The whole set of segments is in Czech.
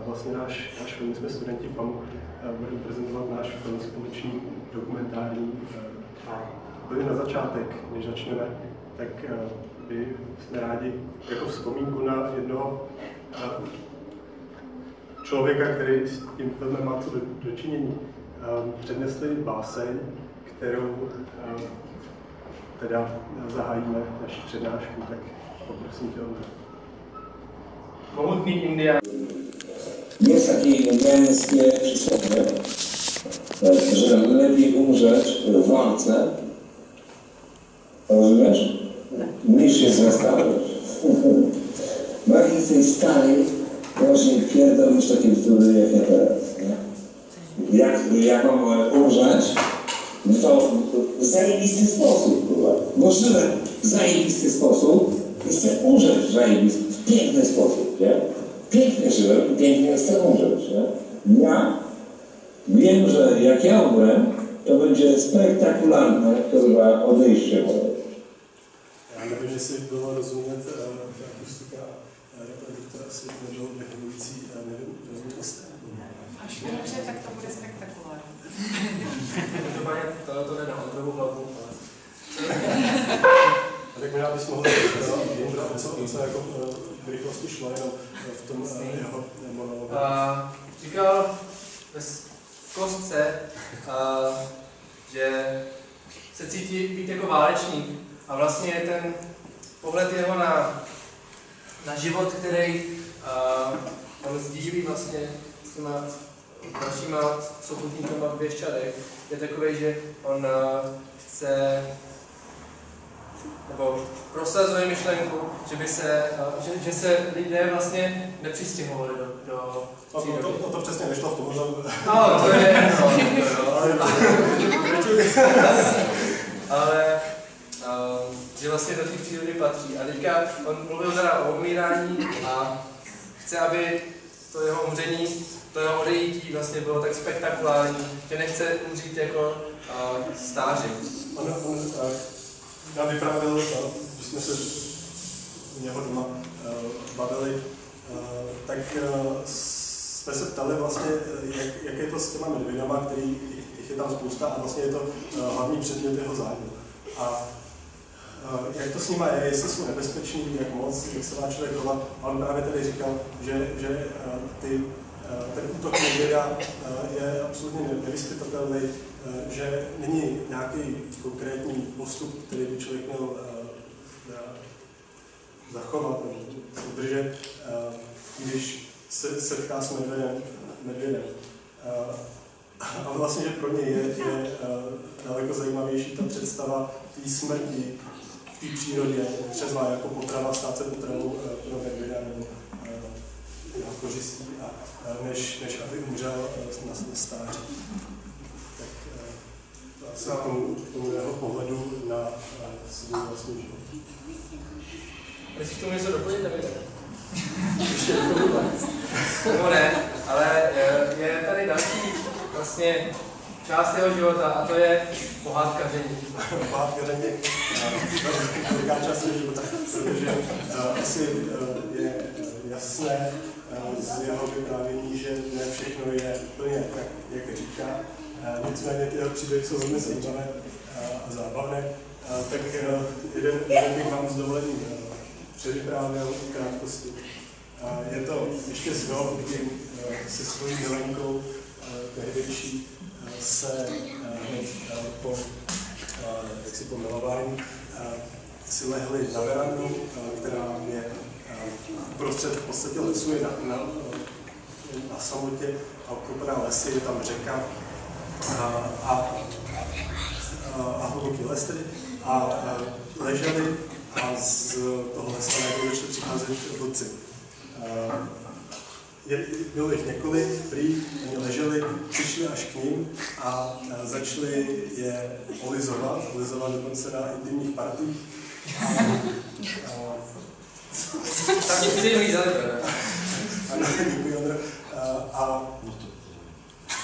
vlastně náš film, jsme studenti FAMu, budeme prezentovat náš film společný dokumentární. Byli na začátek, než začneme, tak by jsme rádi jako vzpomínku na jednoho člověka, který s tím filmem má co dočinění, přednesli báseň, kterou teda zahájíme naši přednášku, tak poprosím tě, Ondro. Mohutný Indián. Jest takie indiańskie przysłowie, że lepiej umrzeć w walce, rozumiesz? Niż się zastawić. Bardziej jesteś stary, właśnie pierdolisz takie bzdury jak ja teraz. Jak mam umrzeć? No to w zajebisty sposób, kurwa. Możliwe w zajebisty sposób i chcę umrzeć w zajebisty, w piękny sposób, nie? Pięknie żyłem i pięknie chcę umrzeć, nie? Ja wiem, że jak ja umrę, to będzie spektakularne, kurwa, odejście moje. Já nevím, jestli bylo rozumět akustika reproduktora, asi nebylo vyhovující, nevím, rozuměl jste? Až umře, tak to bude spektakulární. To jde na Ondrovu hlavu, ale... A tak možná bys mohl co jako v rychlosti šlo jenom v tom jeho monologu. Říkal v kostce, že se cítí být jako válečník a vlastně ten pohled jeho na život, který on sdílí vlastně s těma dalšíma souputníkama v Běščadech, je takový, že on chce nebo prosazuje myšlenku, že se lidé vlastně nepřistěhovali do to přesně nešlo v tom. No, to je ale že vlastně do té přírody patří. A teďka on mluvil teda o umírání a chce, aby to jeho umření, to jeho odejítí vlastně bylo tak spektakulární, že nechce umřít jako stáři. Já vyprávěl, když jsme se u něho doma bavili, tak jsme se ptali vlastně, jak je to s těma medvědama, který je tam spousta a vlastně je to hlavní předmět jeho zájmu. A jak to s nima je, jestli jsou nebezpeční, jak moc, jak se má člověk chovat. A on právě tady říkal, že ten útok medvěda je absolutně nevyzpytatelný, že není nějaký konkrétní postup, který by člověk měl zachovat nebo udržet, když se setká s medvědem. Ale vlastně, že pro něj je daleko zajímavější ta představa té smrti v té přírodě, třeba jako potrava, stát se potravou pro medvěda nebo jeho kořistí, než aby umřel na stáří. Tak asi k tomu jeho pohledu na svůj vlastní život. Jestli k tomu něco doplnit, nevím. Ještě doplnit? No ne, ale je tady další vlastně část jeho života a to je pohádkaření. Pohádkaření je velká část jeho života, protože asi je jasné z jeho vyprávění, že ne všechno je úplně tak, jak říká. Nicméně ty jeho příběhy jsou velmi zajímavé a zábavné. Tak jeden bych vám s dovolením předvyprávěl v krátkosti. Je to ještě z dob, kdy se svojí milenkou tehdejší se po milování si lehli na verandu, která je uprostřed v podstatě lesu, je na samotě a okrupená lesy, je tam řeka a hluboký les tedy. A leželi a z toho lesa najednou začali přicházet vlci. Bylo jich několik, prý, oni leželi, přišli až k ním a začali je olizovat dokonce na intimních partích. Tak mě chci mít zalibra. Ano, děkuji, Ondro.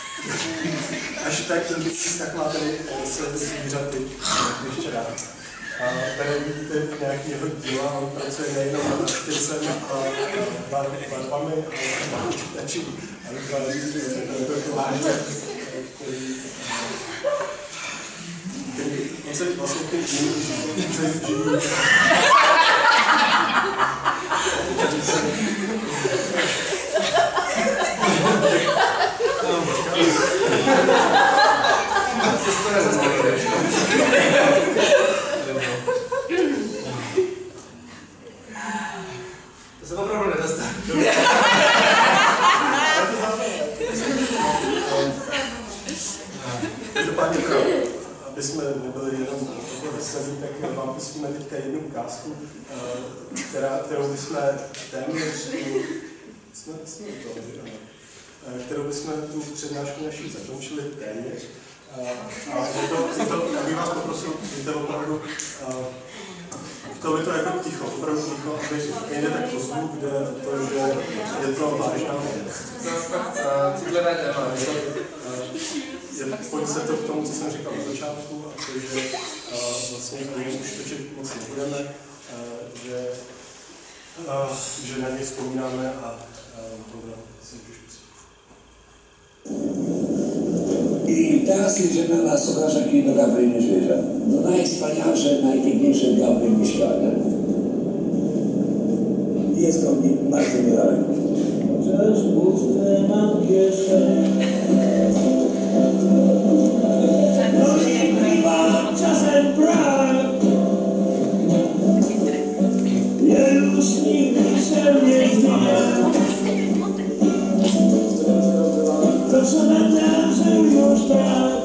Až tak byl bych taková tady se zvířaty ještě rád. Tady vidíte nějaký jeho díla, on pracuje nejenom nad štěrcem a barvami a počítačí, ale vytváří koláže, on se vlastně ty díly živí. To se opravdu nedostane. Každopádně, aby jsme nebyli jenom veselí, tak vám pustíme teďka jednu ukázku, kterou bychom téměř kterou bychom tu přednášku naší zakončili téměř. Já bych vás poprosil, víte opravdu, to je to jako ticho, opravdu ticho, aby nejde tak po zvuk, kde to, že je to vážná věc. To je fakt citlivé téma. Pojď se to k tomu, co jsem říkal na začátku, a to, že vlastně už točit moc nebudeme, že na něj vzpomínáme a tohle si už pustit. I teraz jedziemy na Sokarze Kino Gabriel Niedźwiedzia. No najwspanialsze, najpiękniejsze Gabriel Myślane. Jest to bardzo niedaleko. Chociaż puste mam kieszeń. No nie mam czasem brak. Ja już nigdy się nie zmienię. To co nadarzył już tak.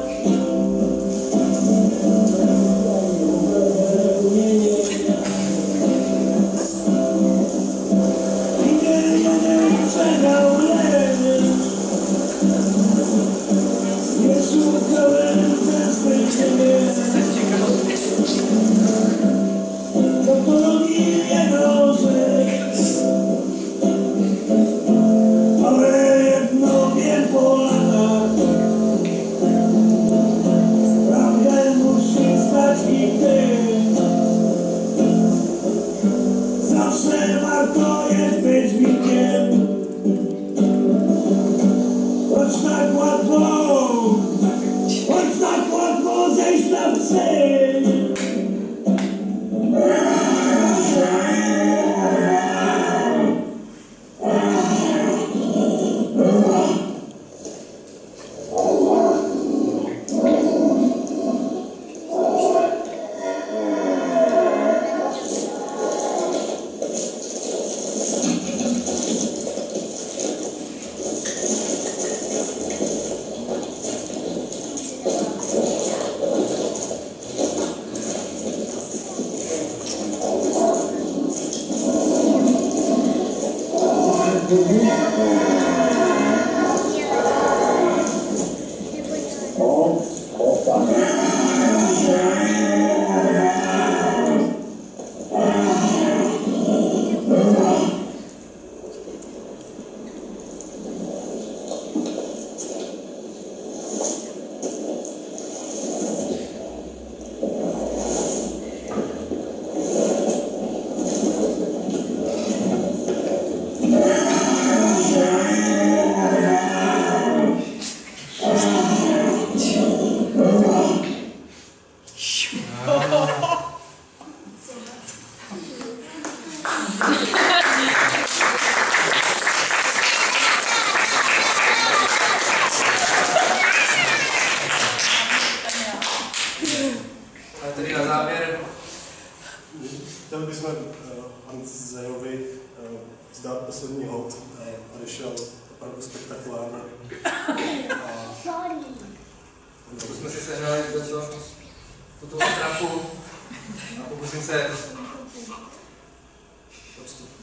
Chtěl bychom Hanzejovi zdát poslední hod, odešel opravdu spektakulárně. To jsme si sehnali tuto trapu a pokusím se odstupit.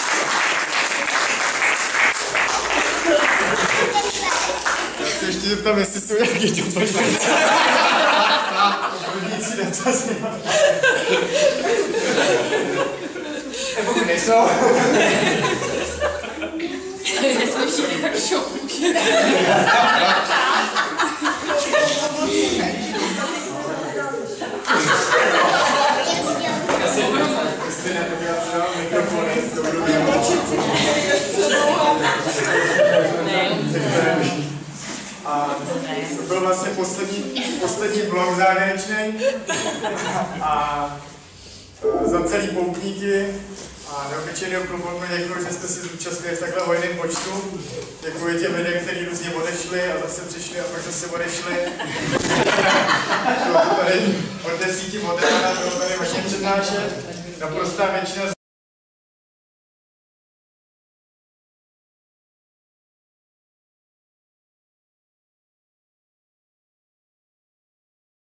Ještě zeptám, jestli jsou nějaký doplňující dotazy. Pokud nejsou. Jsme všichni tak v šoku. Jestli nepodělal mikrofony, to budu A to byl vlastně poslední blok závěrečný. A za celý poutníky a neobyčejného klubu děkuji, že jste si zúčastnili v takhle hojném počtu. Děkuji těm lidem, kteří různě odešli a zase přišli a pak zase odešli. Bylo to tady od 10 od rána, bylo tady hodně přednášet. Naprostá většina